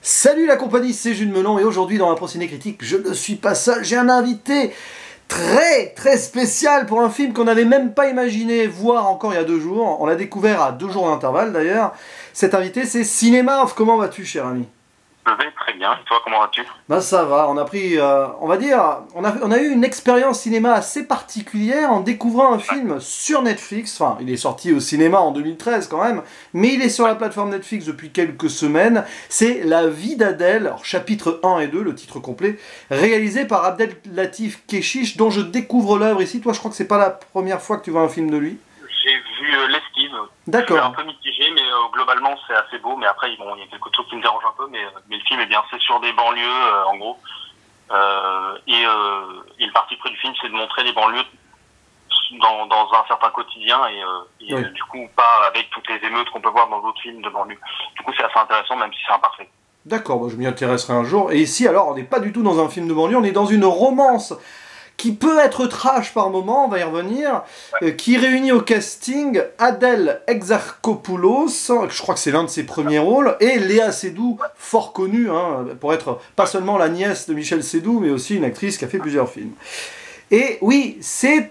Salut la compagnie, c'est Jules Melon et aujourd'hui dans la Pro Ciné Critique, je ne suis pas seul, j'ai un invité très spécial pour un film qu'on n'avait même pas imaginé voir encore il y a 2 jours. On l'a découvert à 2 jours d'intervalle d'ailleurs. Cet invité c'est Cinémarv. Comment vas-tu, cher ami? Je vais très bien. Et toi, comment vas-tu? Ben ça va, on a pris, on va dire, on a eu une expérience cinéma assez particulière en découvrant un film sur Netflix. Enfin, il est sorti au cinéma en 2013 quand même, mais il est sur la plateforme Netflix depuis quelques semaines. C'est La vie d'Adèle, chapitre 1 et 2, le titre complet, réalisé par Abdel Latif Kechiche, dont je découvre l'œuvre ici. Toi, je crois que c'est pas la première fois que tu vois un film de lui. J'ai vu l'esquive. D'accord. Je suis un peu mitigé, mais globalement, c'est assez beau. Mais après, bon, il y a quelque chose qui me dérange un peu, mais le film est bien. C'est sur des banlieues, en gros. Et le parti pris du film, c'est de montrer les banlieues dans un certain quotidien et Oui. du coup, pas avec toutes les émeutes qu'on peut voir dans d'autres films de banlieue. Du coup, c'est assez intéressant, même si c'est imparfait. D'accord, bah, je m'y intéresserai un jour. Et ici, alors, on n'est pas du tout dans un film de banlieue, on est dans une romance qui peut être trash par moment, on va y revenir, qui réunit au casting Adèle Exarchopoulos, je crois que c'est l'un de ses premiers rôles, et Léa Seydoux, fort connue, hein, pour être pas seulement la nièce de Michel Seydoux, mais aussi une actrice qui a fait plusieurs films. Et oui, c'est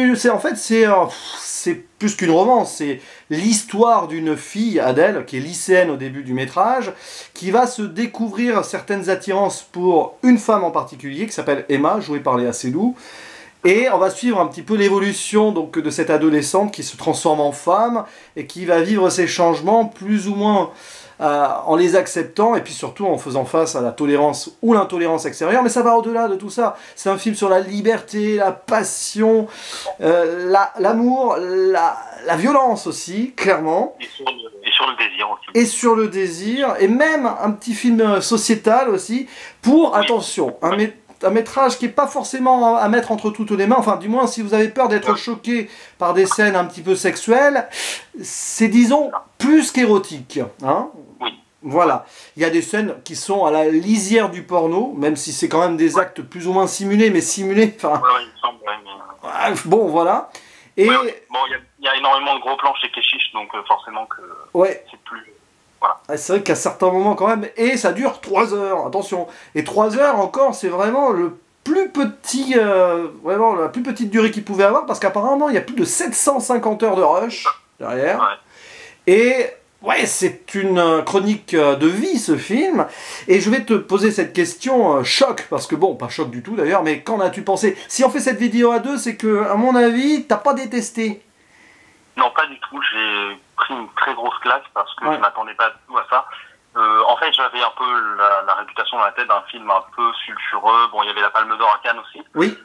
plus qu'une romance, c'est l'histoire d'une fille, Adèle, qui est lycéenne au début du métrage, qui va se découvrir certaines attirances pour une femme en particulier, qui s'appelle Emma, jouée par Léa Seydoux. Et on va suivre un petit peu l'évolution donc de cette adolescente qui se transforme en femme et qui va vivre ces changements plus ou moins en les acceptant et puis surtout en faisant face à la tolérance ou l'intolérance extérieure. Mais ça va au-delà de tout ça. C'est un film sur la liberté, la passion, l'amour, la violence aussi, clairement. Et sur le désir aussi. Et sur le désir, et même un petit film sociétal aussi, pour, attention, un métrage qui n'est pas forcément à mettre entre toutes les mains, enfin du moins si vous avez peur d'être choqué par des scènes un petit peu sexuelles, c'est disons plus qu'érotique. Hein. Oui. Voilà, il y a des scènes qui sont à la lisière du porno, même si c'est quand même des actes plus ou moins simulés, mais simulés, enfin... Ouais, il me semble, mais... Bon, voilà. Et... Bon, il y a énormément de gros plans chez Keshish, donc forcément que c'est plus... Voilà. C'est vrai qu'à certains moments quand même, et ça dure 3 heures, attention. Et 3 heures encore, c'est vraiment le plus petit, vraiment la plus petite durée qu'il pouvait avoir, parce qu'apparemment il y a plus de 750 heures de rush derrière. Ouais. Et ouais, c'est une chronique de vie ce film. Et je vais te poser cette question choc, parce que bon, pas choc du tout d'ailleurs, mais qu'en as-tu pensé? Si on fait cette vidéo à 2, c'est que, à mon avis, t'as pas détesté. Non, pas du tout. J'ai pris une très grosse claque parce que je m'attendais pas du tout à ça. En fait, j'avais un peu la réputation dans la tête d'un film un peu sulfureux. Bon, il y avait la Palme d'Or à Cannes aussi. Oui.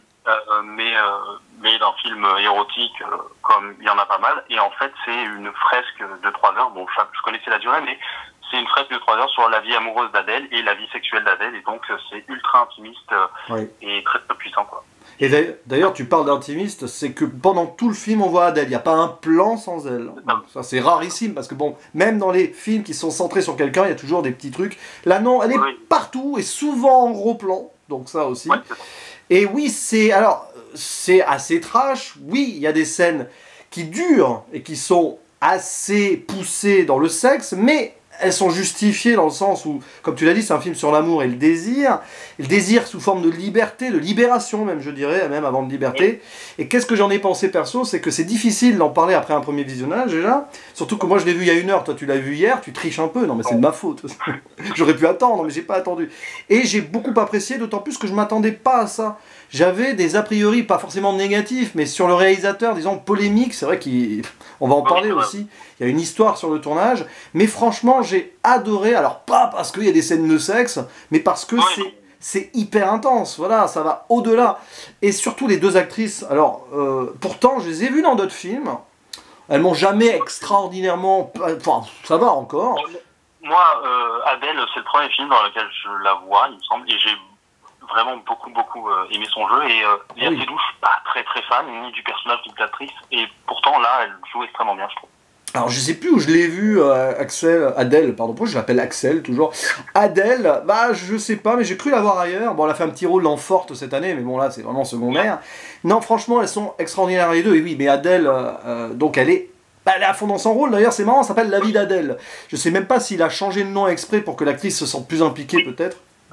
Mais d'un film érotique, comme il y en a pas mal. Et en fait, c'est une fresque de 3 heures. Bon, je connaissais la durée, mais c'est une fresque de 3 heures sur la vie amoureuse d'Adèle et la vie sexuelle d'Adèle. Et donc, c'est ultra intimiste et très puissant, quoi. Et d'ailleurs, tu parles d'intimiste, c'est que pendant tout le film, on voit Adèle. Il n'y a pas un plan sans elle. Donc, ça, c'est rarissime, parce que bon, même dans les films qui sont centrés sur quelqu'un, il y a toujours des petits trucs. Là, non, elle est partout, et souvent en gros plan. Donc ça aussi. Et oui, c'est assez trash. Oui, il y a des scènes qui durent, et qui sont assez poussées dans le sexe, mais... elles sont justifiées dans le sens où, comme tu l'as dit, c'est un film sur l'amour et le désir sous forme de liberté, de libération même, je dirais, même avant de liberté. Et qu'est-ce que j'en ai pensé perso, c'est que c'est difficile d'en parler après un premier visionnage déjà, surtout que moi je l'ai vu il y a 1 heure, toi tu l'as vu hier, tu triches un peu, non mais c'est de ma faute. J'aurais pu attendre, mais j'ai pas attendu. Et j'ai beaucoup apprécié, d'autant plus que je m'attendais pas à ça. J'avais des a priori, pas forcément négatifs, mais sur le réalisateur, disons, polémique, c'est vrai qu'on va en parler aussi, il y a une histoire sur le tournage, mais franchement, j'ai adoré, alors pas parce qu'il y a des scènes de sexe, mais parce que c'est hyper intense, voilà, ça va au-delà. Et surtout les 2 actrices, alors, pourtant, je les ai vues dans d'autres films, elles m'ont jamais extraordinairement, enfin, ça va encore. Moi, Adèle, c'est le premier film dans lequel je la vois, il me semble, et j'ai vraiment beaucoup aimé son jeu, et Léa Seydoux, je suis pas très fan, ni du personnage ni de l'actrice, et pourtant là, elle joue extrêmement bien, je trouve. Alors je sais plus où je l'ai vu, Adèle, pardon, pourquoi je l'appelle Axel toujours. Adèle, bah je sais pas, mais j'ai cru la voir ailleurs. Bon, elle a fait un petit rôle dans Forte cette année, mais bon là c'est vraiment secondaire. Non, franchement, elles sont extraordinaires les 2, et oui, mais Adèle, donc elle est Bah, elle est à fond dans son rôle, d'ailleurs, c'est marrant, ça s'appelle La vie d'Adèle. Je sais même pas s'il a changé de nom exprès pour que l'actrice se sente plus impliquée, peut-être.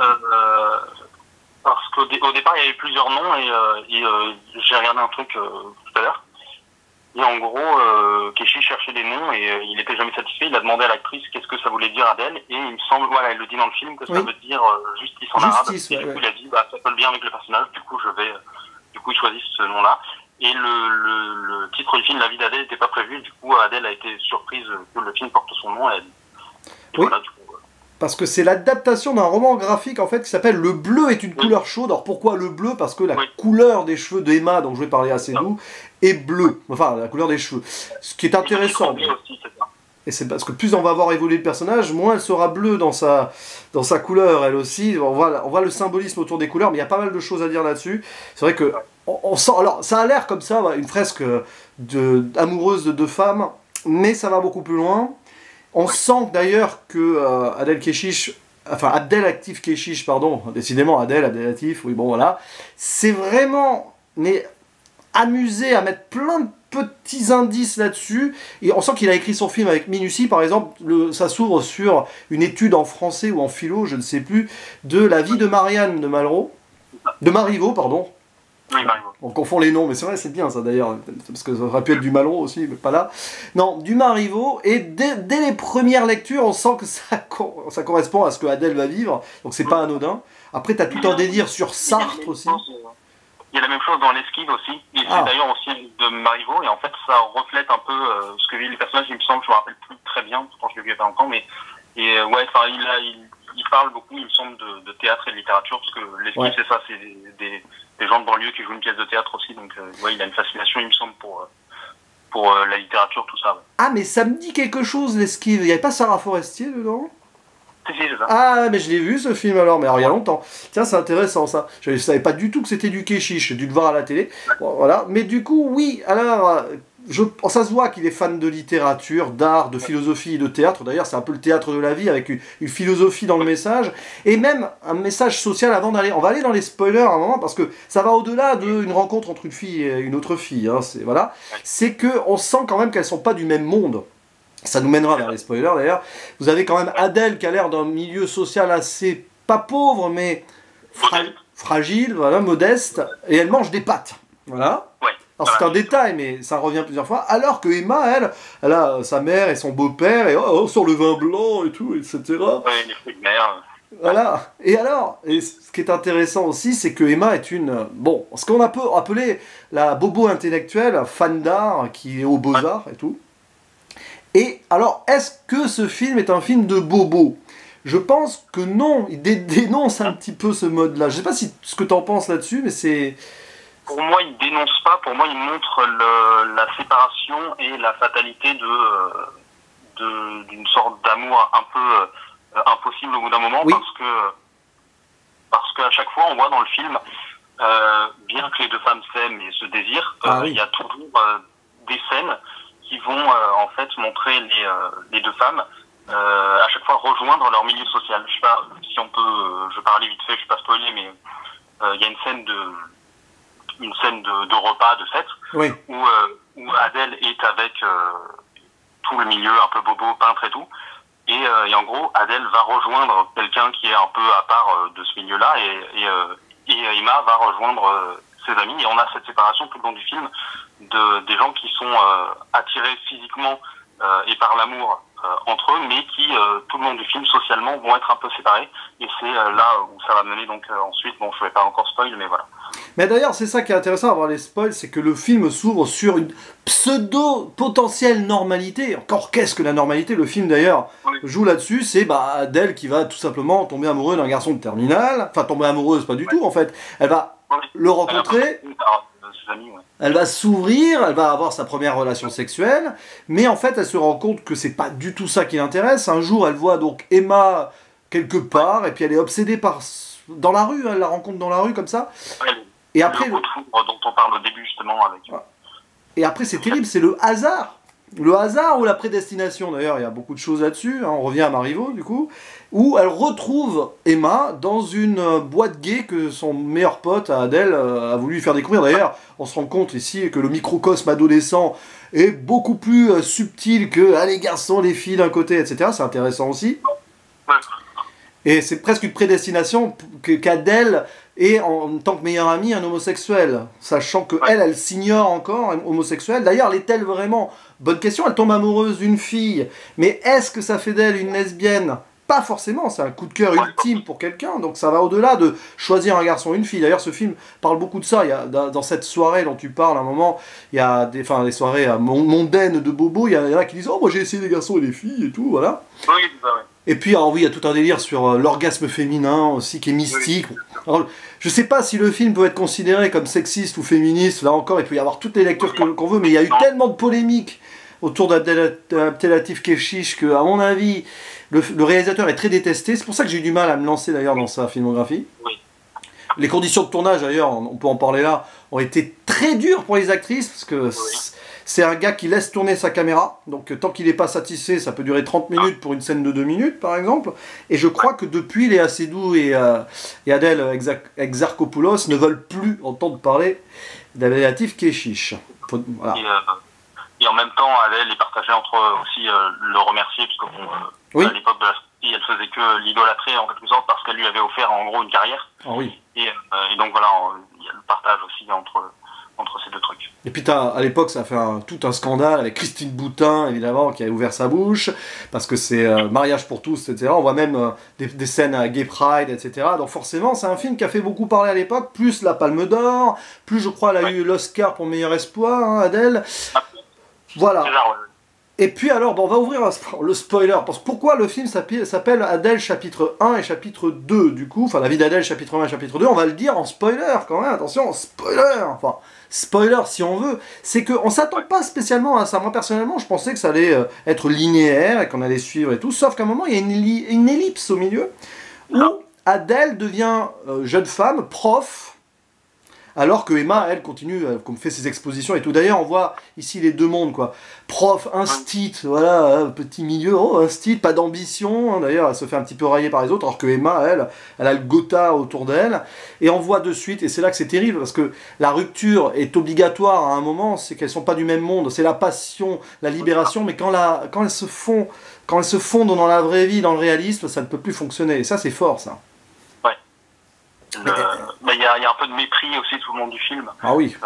Parce qu'au départ, il y avait plusieurs noms et j'ai regardé un truc tout à l'heure. Et en gros, Keshi cherchait des noms et il n'était jamais satisfait. Il a demandé à l'actrice qu'est-ce que ça voulait dire Adèle. Et il me semble, voilà, elle le dit dans le film, que ça veut dire justice en arabe. Et du coup, il a dit, bah, ça colle bien avec le personnage. Du coup, ils choisissent ce nom-là. Et le titre du film, La vie d'Adèle, n'était pas prévu. Du coup, Adèle a été surprise que le film porte son nom. Et voilà, du coup. Parce que c'est l'adaptation d'un roman graphique en fait qui s'appelle Le bleu est une couleur chaude. Alors pourquoi le bleu? Parce que la couleur des cheveux d'Emma, dont je vais parler assez doux, est bleue. Enfin, la couleur des cheveux. Ce qui est intéressant. Et c'est parce que plus on va voir évoluer le personnage, moins elle sera bleue dans sa couleur, elle aussi. On voit le symbolisme autour des couleurs, mais il y a pas mal de choses à dire là-dessus. C'est vrai que on sent. Alors, ça a l'air comme ça, une fresque amoureuse de deux femmes, mais ça va beaucoup plus loin. On sent d'ailleurs que Abdel Actif Keshish, pardon, décidément Abdel Actif, oui bon voilà, c'est vraiment amusé à mettre plein de petits indices là-dessus, et on sent qu'il a écrit son film avec minutie. Par exemple, ça s'ouvre sur une étude en français ou en philo, je ne sais plus, de la vie de Marianne de Marivaux, pardon. Oui, Marivaux. On confond les noms, mais c'est vrai, c'est bien ça d'ailleurs, parce que ça aurait pu être du Malraux aussi, mais pas là. Non, du Marivaux, et dès les premières lectures, on sent que ça correspond à ce que Adèle va vivre, donc c'est pas anodin. Après, t'as tout un délire sur Sartre aussi. Il y a la même chose dans l'Esquive aussi, et c'est d'ailleurs aussi de Marivaux, et en fait ça reflète un peu ce que vivent les personnages, il me semble, je me rappelle plus très bien, pourtant je l'ai vu il y a pas longtemps, mais il parle beaucoup, il me semble, de théâtre et de littérature, parce que l'Esquive c'est ça, c'est des gens de banlieue qui jouent une pièce de théâtre aussi, donc il a une fascination, il me semble, pour la littérature, tout ça. Ouais. Ah, mais ça me dit quelque chose, l'Esquive, il n'y avait pas Sarah Forestier dedans? Si, c'est ça. Ah, mais je l'ai vu ce film alors, mais alors il y a longtemps. Tiens, c'est intéressant ça. Je ne savais pas du tout que c'était du Keshish, j'ai dû le voir à la télé. Bon, voilà. Mais du coup, oui, alors, ça se voit qu'il est fan de littérature, d'art, de philosophie et de théâtre. D'ailleurs, c'est un peu le théâtre de la vie avec une philosophie dans le message. Et même un message social avant d'aller. On va aller dans les spoilers à un moment parce que ça va au-delà d'une rencontre entre une fille et une autre fille. Hein, voilà. C'est qu'on sent quand même qu'elles ne sont pas du même monde. Ça nous mènera vers les spoilers d'ailleurs. Vous avez quand même Adèle qui a l'air d'un milieu social assez, pas pauvre, mais fragile, voilà, modeste, et elle mange des pâtes. Voilà. Alors c'est un détail, mais ça revient plusieurs fois. Alors que Emma, elle a sa mère et son beau-père, et sur le vin blanc et tout, etc. Oui, les fruits de mer. Voilà. Et alors, ce qui est intéressant aussi, c'est que Emma est ce qu'on peut appeler la bobo intellectuelle, fan d'art, qui est aux beaux-arts et tout. Et alors, est-ce que ce film est un film de bobo? Je pense que non, il dénonce un petit peu ce mode-là. Je sais pas ce que tu en penses là-dessus, mais c'est... Pour moi, il dénonce pas, pour moi, il montre la séparation et la fatalité d'une sorte d'amour un peu impossible au bout d'un moment, parce qu'à chaque fois, on voit dans le film, bien que les deux femmes s'aiment et se désirent, il y a toujours des scènes qui vont en fait montrer les deux femmes à chaque fois rejoindre leur milieu social. Je sais pas si on peut, je vais parler vite fait, je ne vais pas spoiler, mais il y a une scène de repas, de fête, où Adèle est avec tout le milieu un peu bobo, peintre et tout, et en gros Adèle va rejoindre quelqu'un qui est un peu à part de ce milieu-là, et Emma va rejoindre ses amis, et on a cette séparation tout le long du film des gens qui sont attirés physiquement et par l'amour entre eux, mais qui tout le long du film socialement vont être un peu séparés, et c'est là où ça va mener donc ensuite, bon je vais pas encore spoil, mais voilà. Mais d'ailleurs c'est ça qui est intéressant à voir les spoils, c'est que le film s'ouvre sur une pseudo-potentielle normalité. Encore qu'est-ce que la normalité? Le film d'ailleurs joue là-dessus, c'est Adèle qui va tout simplement tomber amoureuse d'un garçon de terminale, enfin tomber amoureuse pas du tout en fait, elle va le rencontrer, elle va s'ouvrir, elle va avoir sa première relation sexuelle, mais en fait elle se rend compte que c'est pas du tout ça qui l'intéresse. Un jour elle voit donc Emma quelque part, et puis elle est obsédée dans la rue, elle la rencontre dans la rue comme ça. Et après le coup de foudre dont on parle au début justement avec. Et après c'est terrible, c'est le hasard le hasard ou la prédestination, d'ailleurs, il y a beaucoup de choses là-dessus, hein, on revient à Marivaux, du coup, où elle retrouve Emma dans une boîte gay que son meilleur pote, Adèle, a voulu lui faire découvrir. D'ailleurs, on se rend compte ici que le microcosme adolescent est beaucoup plus subtil que les garçons, les filles d'un côté, etc. C'est intéressant aussi. Et c'est presque une prédestination qu'Adèle est, en tant que meilleure amie, un homosexuel, sachant qu'elle, elle s'ignore encore homosexuelle. D'ailleurs, l'est-elle vraiment? Bonne question, elle tombe amoureuse d'une fille, mais est-ce que ça fait d'elle une lesbienne? Pas forcément, c'est un coup de cœur ultime pour quelqu'un, donc ça va au-delà de choisir un garçon ou une fille. D'ailleurs, ce film parle beaucoup de ça. Il y a, dans cette soirée dont tu parles, à un moment, il y a des soirées mondaines de bobos, il y en a qui disent « Oh, moi j'ai essayé des garçons et des filles et tout, voilà. » Oui, c'est ça, ouais. Et puis, alors oui, il y a tout un délire sur l'orgasme féminin aussi, qui est mystique. Alors, je sais pas si le film peut être considéré comme sexiste ou féministe, là encore, il peut y avoir toutes les lectures qu'on veut, mais il y a eu tellement de polémiques autour d'Abdelatif Kechiche que, à mon avis, le réalisateur est très détesté. C'est pour ça que j'ai eu du mal à me lancer d'ailleurs dans sa filmographie. Oui. Les conditions de tournage, d'ailleurs, on peut en parler là, ont été très dures pour les actrices, parce que c'est un gars qui laisse tourner sa caméra, donc tant qu'il n'est pas satisfait, ça peut durer 30 minutes pour une scène de 2 minutes, par exemple. Et je crois que depuis, Léa Seydoux et Adèle Exarchopoulos ne veulent plus entendre parler d'Abdelatif Kechiche. Voilà. Et en même temps, Adèle est partagée entre aussi le remercier, parce que bon, à l'époque de la sortie, elle faisait que l'idolâtrer en quelque sorte, parce qu'elle lui avait offert en gros une carrière. Ah oui. Et donc voilà, il y a le partage aussi entre ces deux trucs. Et puis à l'époque, ça a fait tout un scandale avec Christine Boutin, évidemment, qui a ouvert sa bouche, parce que c'est mariage pour tous, etc. On voit même des scènes à Gay Pride, etc. Donc forcément, c'est un film qui a fait beaucoup parler à l'époque, plus la Palme d'Or, plus je crois elle a eu l'Oscar pour meilleur espoir, hein, Adèle. Voilà. Et puis alors, bon, on va ouvrir le spoiler, parce que pourquoi le film s'appelle Adèle chapitre 1 et chapitre 2, du coup, enfin la vie d'Adèle chapitre 1 et chapitre 2, on va le dire en spoiler quand même, attention, spoiler, enfin, spoiler si on veut, c'est qu'on s'attend pas spécialement à ça. Moi personnellement, je pensais que ça allait être linéaire et qu'on allait suivre et tout, sauf qu'à un moment, il y a une ellipse au milieu, où Adèle devient jeune femme, prof, alors que Emma, elle, continue, comme fait ses expositions et tout. D'ailleurs, on voit ici les deux mondes, quoi. Prof, instit, voilà, petit milieu, oh, instit, pas d'ambition. Hein, d'ailleurs, elle se fait un petit peu railler par les autres, alors que Emma, elle a le Gotha autour d'elle. Et on voit de suite, et c'est là que c'est terrible, parce que la rupture est obligatoire à un moment, c'est qu'elles sont pas du même monde. C'est la passion, la libération, mais quand elles se fondent dans la vraie vie, dans le réalisme, ça ne peut plus fonctionner. Et ça, c'est fort, ça. Il y a un peu de mépris aussi tout le long du film. Ah oui.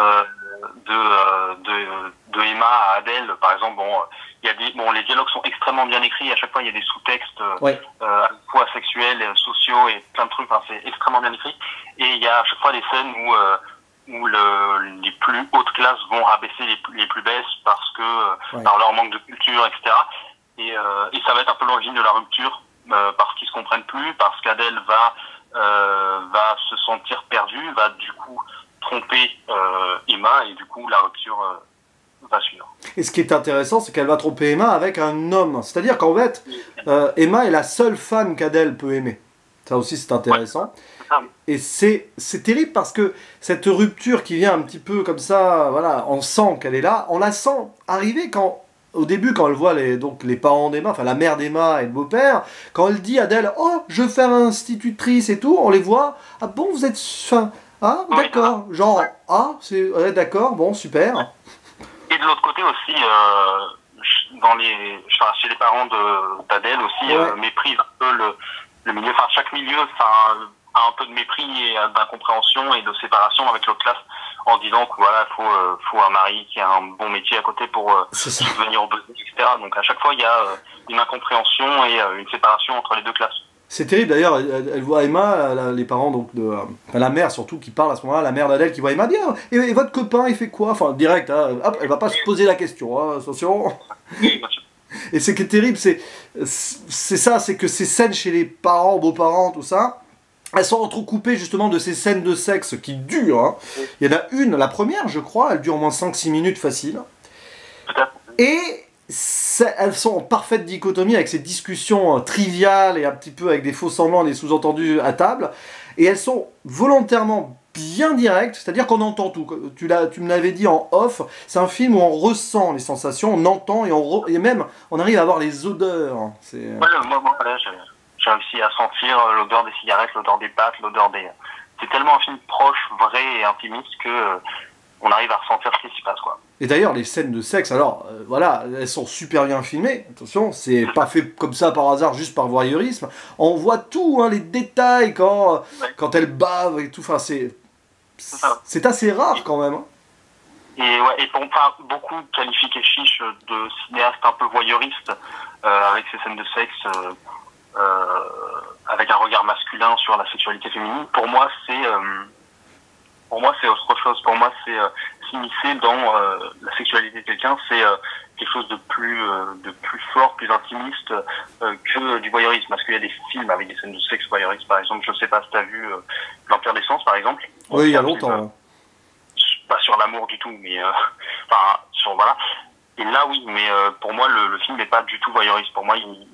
De Emma à Adèle, par exemple. Bon, les dialogues sont extrêmement bien écrits. À chaque fois, il y a des sous-textes à la fois sexuels, sociaux et plein de trucs. Enfin, c'est extrêmement bien écrit. Et il y a à chaque fois des scènes où les plus hautes classes vont rabaisser les plus basses parce que par leur manque de culture, etc. Et ça va être un peu l'origine de la rupture parce qu'ils se comprennent plus, parce qu'Adèle va se sentir perdue, va du coup tromper Emma et du coup la rupture va suivre. Et ce qui est intéressant, c'est qu'elle va tromper Emma avec un homme. C'est-à-dire qu'en fait, Emma est la seule femme qu'Adèle peut aimer. Ça aussi, c'est intéressant. Ouais. Et c'est terrible parce que cette rupture qui vient un petit peu comme ça, voilà, on sent qu'elle est là, on la sent arriver au début, quand elle voit les parents d'Emma, enfin la mère d'Emma et le beau-père, quand elle dit à Adèle « Oh, je veux faire institutrice et tout », on les voit « Ah bon, vous êtes... Ah, d'accord. » Genre « Ah, c'est... Ouais, d'accord, bon, super. » Et de l'autre côté aussi, chez les parents d'Adèle aussi, méprise un peu le milieu. Enfin, chaque milieu a un peu de mépris et d'incompréhension et de séparation avec l'autre classe, en disant que voilà, faut un mari qui a un bon métier à côté pour subvenir aux besoins, etc. Donc à chaque fois, il y a une incompréhension et une séparation entre les deux classes. C'est terrible d'ailleurs, elle voit Emma, les parents, donc la mère surtout, qui parle à ce moment-là, la mère d'Adèle qui voit Emma, dit ah, et votre copain il fait quoi? Enfin direct, hein, hop, elle va pas se poser la question, hein, attention. Et ce qui est terrible, c'est ça, c'est que ces scènes chez les parents, beaux-parents, tout ça, elles sont entrecoupées justement de ces scènes de sexe qui durent. Hein. Il y en a une, la première je crois, elle dure au moins 5-6 minutes facile. Et elles sont en parfaite dichotomie avec ces discussions triviales et un petit peu avec des faux semblants, des sous-entendus à table. Et elles sont volontairement bien direct, c'est-à-dire qu'on entend tout. Tu me l'avais dit en off, c'est un film où on ressent les sensations, on entend et même on arrive à avoir les odeurs. Moi, voilà, j'ai réussi à sentir l'odeur des cigarettes, l'odeur des pâtes, l'odeur des... C'est tellement un film proche, vrai et intimiste que on arrive à ressentir ce qui s'y passe, quoi. Et d'ailleurs, les scènes de sexe, alors, voilà, elles sont super bien filmées. Attention, c'est pas fait comme ça par hasard, juste par voyeurisme. On voit tout, hein, les détails, quand elle bave et tout. Enfin, c'est assez rare, quand même. Hein. Et pour beaucoup qualifient Keshish de cinéaste un peu voyeuriste, avec ses scènes de sexe, avec un regard masculin sur la sexualité féminine. Pour moi, c'est autre chose. Pour moi, c'est s'immiscer dans la sexualité de quelqu'un, c'est quelque chose de plus fort, plus intimiste que du voyeurisme. Parce qu'il y a des films avec des scènes de sexe voyeurisme, par exemple. Je sais pas si tu as vu L'Empire des Sens, par exemple. Oui, il y a longtemps. Pas sur l'amour du tout, mais sur voilà. Et là, oui, mais pour moi, le film n'est pas du tout voyeuriste. Pour moi,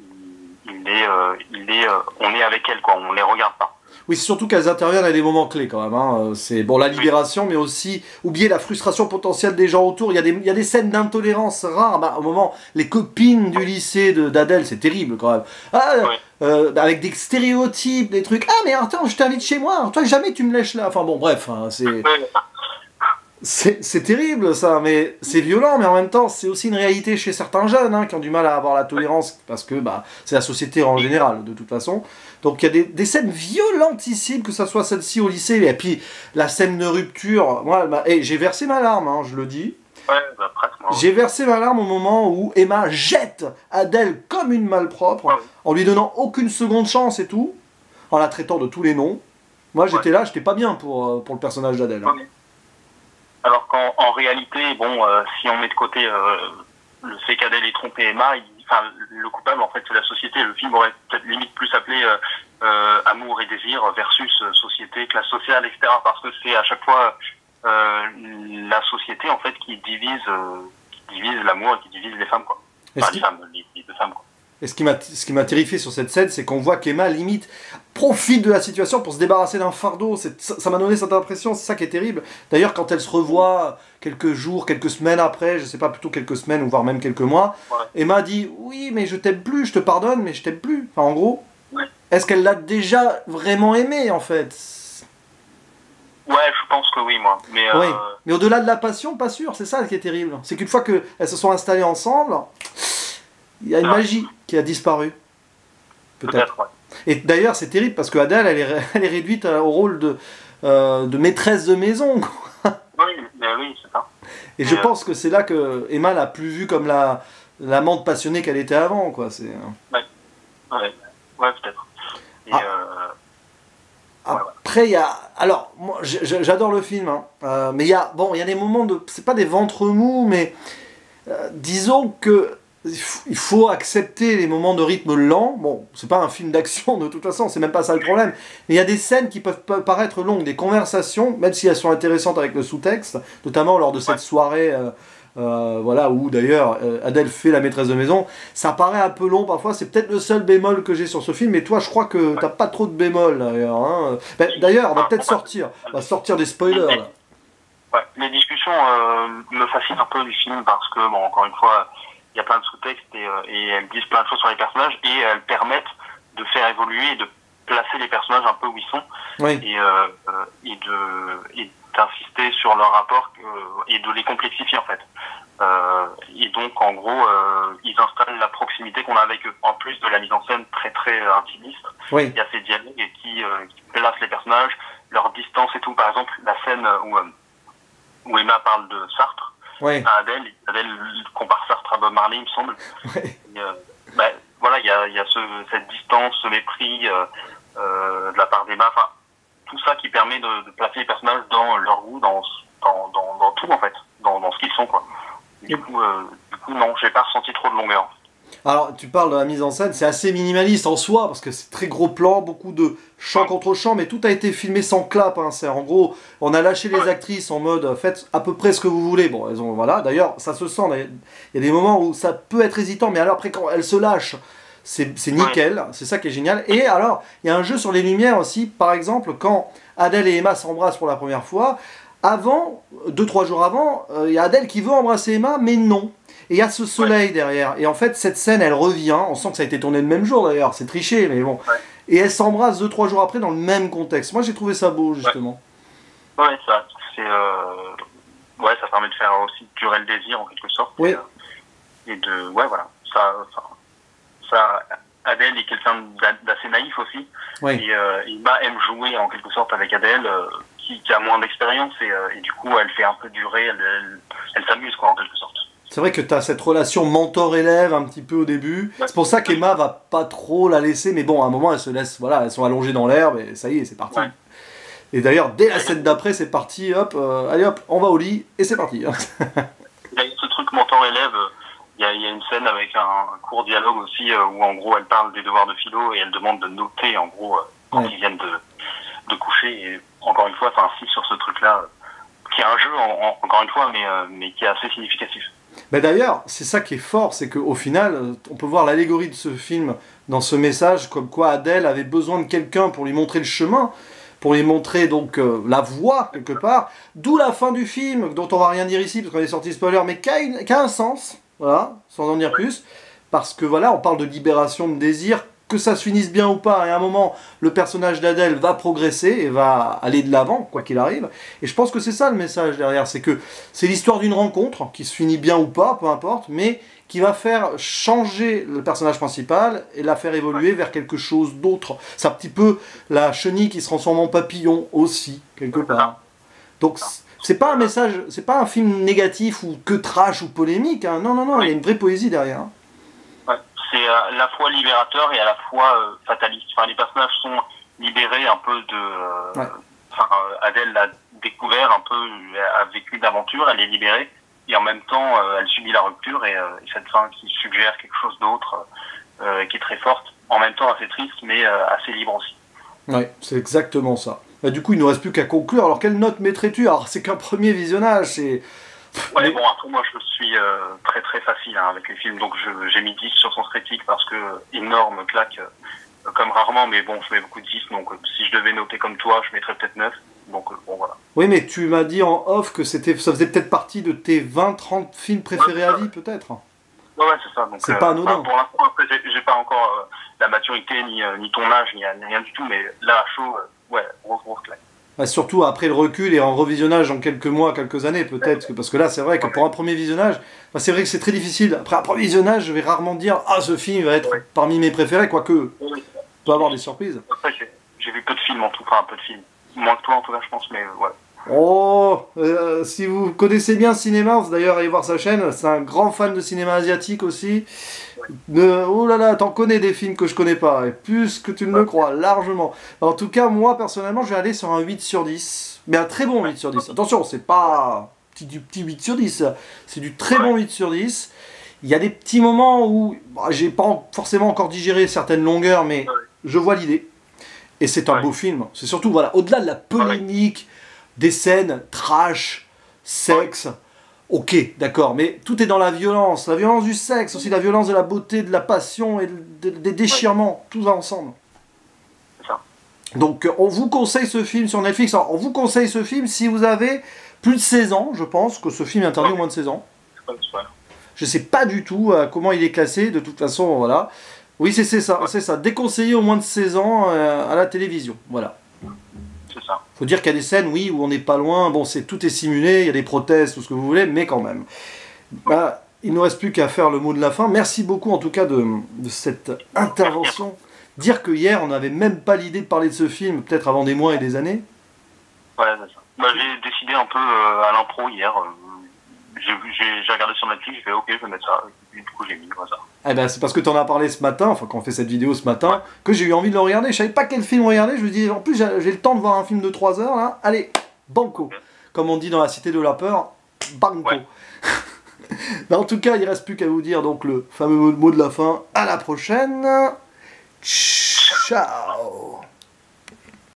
on est avec elle, quoi. On les regarde pas. Oui, c'est surtout qu'elles interviennent à des moments clés quand même. Hein. C'est bon, la libération, mais aussi oublier la frustration potentielle des gens autour. Il y a des scènes d'intolérance rares. Au moment, les copines du lycée d'Adèle, c'est terrible quand même. Avec des stéréotypes, des trucs. Ah mais attends, je t'invite chez moi. Toi jamais tu me lèches là. Enfin bon, bref, hein, c'est terrible ça, mais c'est violent, mais en même temps c'est aussi une réalité chez certains jeunes hein, qui ont du mal à avoir la tolérance parce que c'est la société en général de toute façon. Donc il y a des scènes violentissimes, que ça soit celle-ci au lycée, et puis la scène de rupture. Moi, j'ai versé ma larme, hein, je le dis. Presque. J'ai versé ma larme au moment où Emma jette Adèle comme une malpropre, en lui donnant aucune seconde chance et tout, en la traitant de tous les noms. Moi j'étais là, j'étais pas bien pour le personnage d'Adèle. Hein. Alors qu'en réalité, si on met de côté le fait qu'Adèle ait trompé Emma, le coupable, en fait, c'est la société. Le film aurait peut-être limite plus appelé Amour et désir versus société, classe sociale, etc. Parce que c'est à chaque fois la société, en fait, qui divise l'amour et qui divise les femmes, quoi. Les deux femmes, quoi. Et ce qui m'a terrifié sur cette scène, c'est qu'on voit qu'Emma, limite, profite de la situation pour se débarrasser d'un fardeau. Ça m'a donné cette impression, c'est ça qui est terrible. D'ailleurs, quand elle se revoit quelques jours, quelques semaines après, je sais pas, plutôt quelques semaines, ou voire même quelques mois, Emma dit « Oui, mais je t'aime plus, je te pardonne, mais je t'aime plus. » Enfin, en gros, est-ce qu'elle l'a déjà vraiment aimé, en fait? Ouais, je pense que oui, moi. Mais au-delà de la passion, pas sûr, c'est ça qui est terrible. C'est qu'une fois qu'elles se sont installées ensemble... Il y a une magie qui a disparu. Peut-être. Et d'ailleurs, c'est terrible parce que Adèle, elle est réduite au rôle de maîtresse de maison. Quoi. Oui, c'est ça. Et je pense que c'est là que Emma l'a plus vue comme l'amante passionnée qu'elle était avant. Quoi. Ouais, peut-être. Après, il y a... Alors, moi, j'adore le film, hein. Mais il y a des moments de... C'est pas des ventres mous, mais disons que il faut accepter les moments de rythme lent. Bon, c'est pas un film d'action de toute façon, c'est même pas ça le problème. Mais il y a des scènes qui peuvent paraître longues, des conversations, même si elles sont intéressantes avec le sous-texte, notamment lors de cette soirée, où d'ailleurs Adèle fait la maîtresse de maison. Ça paraît un peu long parfois, c'est peut-être le seul bémol que j'ai sur ce film, mais toi je crois que t'as pas trop de bémol d'ailleurs. Hein. D'ailleurs, on va peut-être sortir des spoilers là. Les discussions me fascinent un peu du film parce que, encore une fois, il y a plein de sous-textes et elles disent plein de choses sur les personnages et elles permettent de faire évoluer et de placer les personnages un peu où ils sont et d'insister sur leur rapport et de les complexifier en fait. Et donc en gros ils installent la proximité qu'on a avec eux en plus de la mise en scène très très intimiste. Il y a ces dialogues qui placent les personnages, leur distance et tout. Par exemple la scène où Emma parle de Sartre à Adèle compare Sartre à Bob Marley, il me semble. Il y a cette distance, ce mépris de la part d'Emma, tout ça qui permet de placer les personnages dans leur goût, dans tout en fait, dans ce qu'ils sont, quoi. Du coup non, j'ai pas ressenti trop de longueur. Alors, tu parles de la mise en scène, c'est assez minimaliste en soi, parce que c'est très gros plan, beaucoup de champ contre champ, mais tout a été filmé sans clap. Hein. En gros, on a lâché les actrices en mode faites à peu près ce que vous voulez. Bon, d'ailleurs, ça se sent. Il y a des moments où ça peut être hésitant, mais alors après, quand elles se lâchent, c'est nickel, c'est ça qui est génial. Et alors, il y a un jeu sur les lumières aussi, par exemple, quand Adèle et Emma s'embrassent pour la première fois, avant, 2-3 jours avant, il y a Adèle qui veut embrasser Emma, mais non. Et il y a ce soleil derrière. Et en fait, cette scène, elle revient. On sent que ça a été tourné le même jour d'ailleurs, c'est triché, mais bon. Et elles s'embrassent 2-3 jours après dans le même contexte. Moi, j'ai trouvé ça beau, justement. Ouais, ça, c'est... Ouais, ça permet de faire aussi durer le désir, en quelque sorte. Oui. Et de... Ouais, voilà. Ça, Adèle est quelqu'un d'assez naïf aussi. Oui. Et Emma aime jouer, en quelque sorte, avec Adèle, qui a moins d'expérience. Et du coup, elle fait un peu durer, elle s'amuse, quoi, en quelque sorte. C'est vrai que tu as cette relation mentor-élève un petit peu au début. C'est pour ça qu'Emma va pas trop la laisser. Mais bon, à un moment, elle se laisse... Voilà, elles sont allongées dans l'herbe et ça y est, c'est parti. Ouais. Et d'ailleurs, dès la scène d'après, c'est parti, hop, allez hop, on va au lit, et c'est parti. Il y a ce truc mentor-élève, il y a une scène avec un court dialogue aussi, où en gros, elle parle des devoirs de philo, et elle demande de noter, en gros, quand ils viennent de coucher, et encore une fois, ça insiste sur ce truc-là, qui est un jeu, encore une fois, mais qui est assez significatif. Mais d'ailleurs, c'est ça qui est fort, c'est qu'au final, on peut voir l'allégorie de ce film dans ce message, comme quoi Adèle avait besoin de quelqu'un pour lui montrer le chemin, pour lui montrer donc la voie quelque part, d'où la fin du film, dont on va rien dire ici parce qu'on est sorti spoiler, mais qui a un sens, voilà, sans en dire plus, parce que voilà, on parle de libération de désir, que ça se finisse bien ou pas, et à un moment, le personnage d'Adèle va progresser et va aller de l'avant, quoi qu'il arrive, et je pense que c'est ça le message derrière, c'est que c'est l'histoire d'une rencontre, qui se finit bien ou pas, peu importe, mais qui va faire changer le personnage principal et la faire évoluer vers quelque chose d'autre. C'est un petit peu la chenille qui se transforme en papillon aussi, quelque part. Donc c'est pas un message, c'est pas un film négatif ou que trash ou polémique, hein. Non, non, non, il y a une vraie poésie derrière. Hein. Ouais. C'est à la fois libérateur et à la fois fataliste. Enfin, les personnages sont libérés un peu de... Adèle l'a découvert un peu, a vécu d'aventure, elle est libérée. Et en même temps, elle subit la rupture et cette fin qui suggère quelque chose d'autre, qui est très forte, en même temps assez triste, mais assez libre aussi. Oui, c'est exactement ça. Bah, du coup, il ne nous reste plus qu'à conclure. Alors, quelle note mettrais-tu? Alors, c'est qu'un premier visionnage, c'est... Ouais, bon, après, moi, je suis très très facile hein, avec les films, donc j'ai mis 10 sur Sens Critique parce que énorme claque, comme rarement, mais bon, je mets beaucoup de 10, donc si je devais noter comme toi, je mettrais peut-être 9. Donc, bon, voilà. Oui, mais tu m'as dit en off que ça faisait peut-être partie de tes 20-30 films préférés à vie, peut-être. Ouais, c'est ça. C'est pas anodin. Pour l'instant, j'ai pas encore la maturité, ni ton âge, ni rien du tout, mais là, à chaud, ouais, grosse claque. Bah, surtout après le recul et en revisionnage en quelques mois, quelques années, peut-être. Parce que là, c'est vrai que pour un premier visionnage, bah, c'est vrai que c'est très difficile. Après un premier visionnage, je vais rarement dire « Ah, ce film va être parmi mes préférés », quoique on peut avoir des surprises. Après, j'ai vu peu de films, en tout cas, un peu de films. Moins que toi, en tout cas, je pense, mais ouais. Oh, si vous connaissez bien le cinéma, vous d'ailleurs allez voir sa chaîne, c'est un grand fan de cinéma asiatique aussi. Oh là là, t'en connais des films que je connais pas, et plus que tu ne le crois, largement. En tout cas, moi, personnellement, je vais aller sur un 8 sur 10, mais un très bon 8 sur 10. Attention, c'est pas du petit 8 sur 10, c'est du très bon 8 sur 10. Il y a des petits moments où j'ai pas forcément encore digéré certaines longueurs, mais je vois l'idée. Et c'est un beau film. C'est surtout, voilà, au-delà de la polémique, des scènes trash, sexe, ok, d'accord, mais tout est dans la violence du sexe, aussi la violence de la beauté, de la passion et des déchirements, tout va ensemble. C'est ça. Donc on vous conseille ce film sur Netflix. Alors, on vous conseille ce film si vous avez plus de 16 ans, je pense que ce film est interdit au moins de 16 ans. Je sais pas du tout comment il est classé, de toute façon, voilà. Oui, c'est ça, déconseillé au moins de 16 ans à la télévision, voilà. C'est ça. Faut dire qu'il y a des scènes, oui, où on n'est pas loin, bon, tout est simulé, il y a des prothèses, tout ce que vous voulez, mais quand même. Bah, il ne nous reste plus qu'à faire le mot de la fin. Merci beaucoup, en tout cas, de cette intervention. Dire que hier, on n'avait même pas l'idée de parler de ce film, peut-être avant des mois et des années. Ouais, c'est ça. Bah, j'ai décidé un peu à l'impro hier. J'ai regardé sur Netflix, j'ai fait ok, je vais mettre ça. Et du coup, j'ai mis ça. Eh ben, c'est parce que tu en as parlé ce matin, enfin quand on fait cette vidéo ce matin, que j'ai eu envie de le regarder. Je savais pas quel film regarder, je me dis en plus j'ai le temps de voir un film de 3 heures là. Allez, banco. Comme on dit dans la cité de la peur, banco. Ouais. Ben, en tout cas, il reste plus qu'à vous dire donc le fameux mot de la fin. À la prochaine. Ciao.